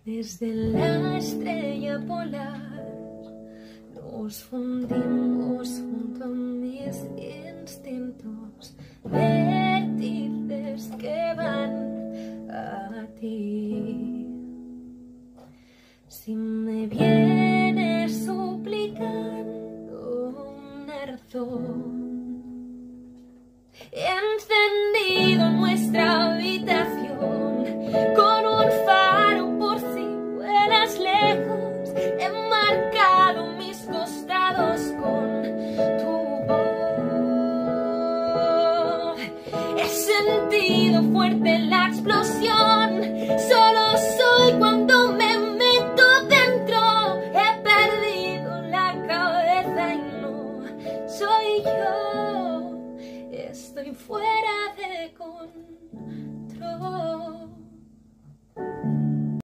Desde la estrella polar nos fundimos junto a mis instintos, vértices que van a ti. Sin